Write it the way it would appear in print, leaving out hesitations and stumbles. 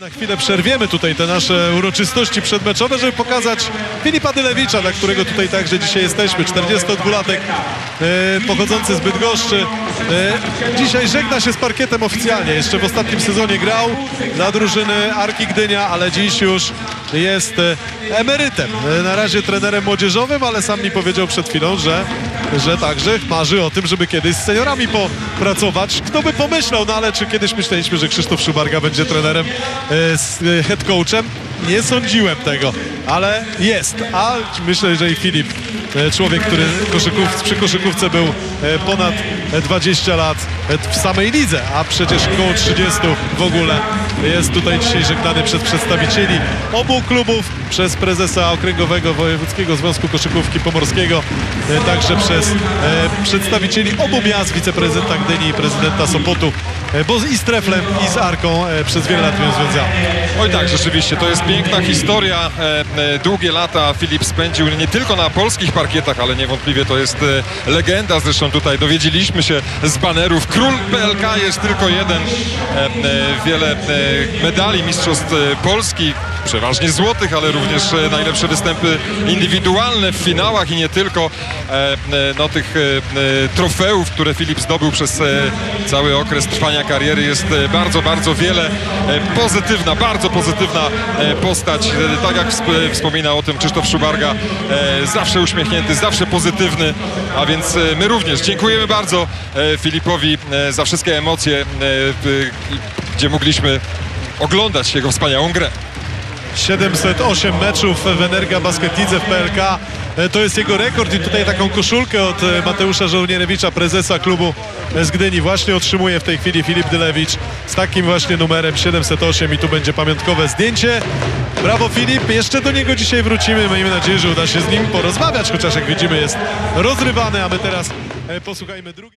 Na chwilę przerwiemy tutaj te nasze uroczystości przedmeczowe, żeby pokazać Filipa Dylewicza, dla którego tutaj także dzisiaj jesteśmy. 42-latek pochodzący z Bydgoszczy. Dzisiaj żegna się z parkietem oficjalnie. Jeszcze w ostatnim sezonie grał dla drużyny Arki Gdynia, ale dziś już jest emerytem. Na razie trenerem młodzieżowym, ale sam mi powiedział przed chwilą, że także marzy o tym, żeby kiedyś z seniorami popracować. Kto by pomyślał, no ale czy kiedyś myśleliśmy, że Krzysztof Szubarga będzie trenerem, head coachem? Nie sądziłem tego, ale jest. A myślę, że i Filip, człowiek, który przy koszykówce był ponad 20 lat w samej lidze, a przecież około 30 w ogóle, jest tutaj dzisiaj żegnany przez przedstawicieli obu klubów, przez prezesa Okręgowego Wojewódzkiego Związku Koszykówki Pomorskiego, także przez przedstawicieli obu miast, wiceprezydenta Gdyni i prezydenta Sopotu, bo i z Treflem, i z Arką przez wiele lat byłem związany. Oj tak, rzeczywiście, to jest piękna historia. Długie lata Filip spędził nie tylko na polskich parkietach, ale niewątpliwie to jest legenda. Zresztą tutaj dowiedzieliśmy się z banerów. Król PLK jest tylko jeden. Wiele medali mistrzostw Polski, przeważnie złotych, ale również najlepsze występy indywidualne w finałach i nie tylko. No, tych trofeów, które Filip zdobył przez cały okres trwania kariery, jest bardzo, bardzo wiele. Pozytywna, bardzo pozytywna postać. Tak jak wspomina o tym Krzysztof Szubarga, zawsze uśmiechnięty, zawsze pozytywny, a więc my również dziękujemy bardzo Filipowi za wszystkie emocje, gdzie mogliśmy oglądać jego wspaniałą grę. 708 meczów w Energa Basket Lidze w PLK. To jest jego rekord i tutaj taką koszulkę od Mateusza Żołnierewicza, prezesa klubu z Gdyni, właśnie otrzymuje w tej chwili Filip Dylewicz z takim właśnie numerem 708 i tu będzie pamiątkowe zdjęcie. Brawo Filip, jeszcze do niego dzisiaj wrócimy, miejmy nadzieję, że uda się z nim porozmawiać, chociaż jak widzimy jest rozrywany, a my teraz posłuchajmy drugi.